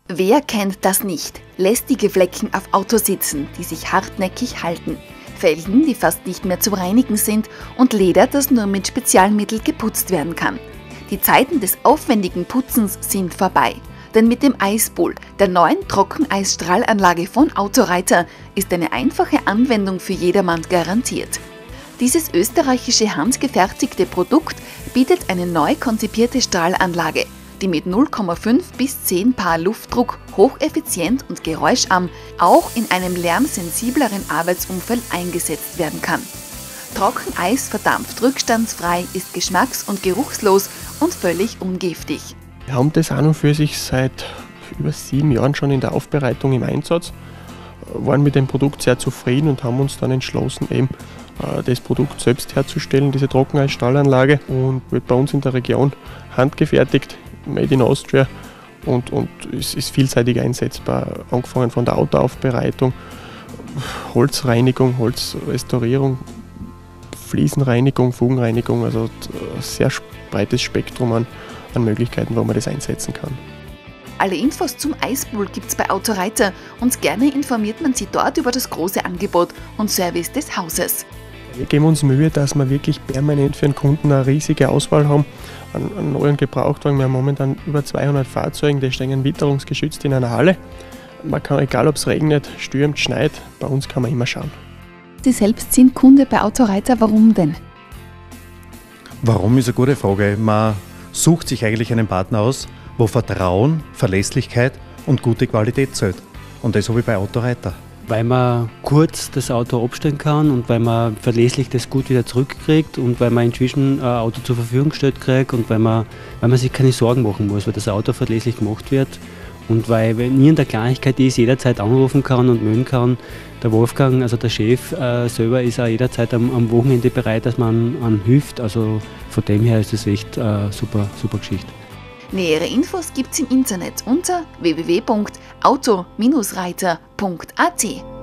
Wer kennt das nicht? Lästige Flecken auf Autos sitzen, die sich hartnäckig halten. Felgen, die fast nicht mehr zu reinigen sind und Leder, das nur mit Spezialmittel geputzt werden kann. Die Zeiten des aufwendigen Putzens sind vorbei. Denn mit dem Eisbowl, der neuen Trockeneisstrahlanlage von Autoreiter, ist eine einfache Anwendung für jedermann garantiert. Dieses österreichische handgefertigte Produkt bietet eine neu konzipierte Strahlanlage, die mit 0,5 bis 10 Paar Luftdruck hocheffizient und geräuscharm auch in einem lärmsensibleren Arbeitsumfeld eingesetzt werden kann. Trockeneis verdampft rückstandsfrei, ist geschmacks- und geruchslos und völlig ungiftig. Wir haben das an und für sich seit über 7 Jahren schon in der Aufbereitung im Einsatz, waren mit dem Produkt sehr zufrieden und haben uns dann entschlossen, eben das Produkt selbst herzustellen, diese Trockeneisstrahlanlage, und wird bei uns in der Region handgefertigt, made in Austria, und es ist vielseitig einsetzbar, angefangen von der Autoaufbereitung, Holzreinigung, Holzrestaurierung, Fliesenreinigung, Fugenreinigung, also ein sehr breites Spektrum an Möglichkeiten, wo man das einsetzen kann. Alle Infos zum Eisbowl gibt's bei Autoreiter und gerne informiert man Sie dort über das große Angebot und Service des Hauses. Wir geben uns Mühe, dass wir wirklich permanent für den Kunden eine riesige Auswahl haben an neuen Gebrauchtwagen. Wir haben momentan über 200 Fahrzeuge, die stehen witterungsgeschützt in einer Halle. Man kann, egal ob es regnet, stürmt, schneit, bei uns kann man immer schauen. Sie selbst sind Kunde bei Autoreiter, warum denn? Warum ist eine gute Frage. Man sucht sich eigentlich einen Partner aus, wo Vertrauen, Verlässlichkeit und gute Qualität zählt. Und das habe ich bei Autoreiter. Weil man kurz das Auto abstellen kann und weil man verlässlich das gut wieder zurückkriegt und weil man inzwischen ein Auto zur Verfügung gestellt kriegt und weil man sich keine Sorgen machen muss, weil das Auto verlässlich gemacht wird und weil, wenn irgendeine Kleinigkeit ist, jederzeit anrufen kann und melden kann. Der Wolfgang, also der Chef selber, ist auch jederzeit am Wochenende bereit, dass man hilft. Also von dem her ist das echt super Geschichte. Nähere Infos gibt's im Internet unter www.auto-reiter.at.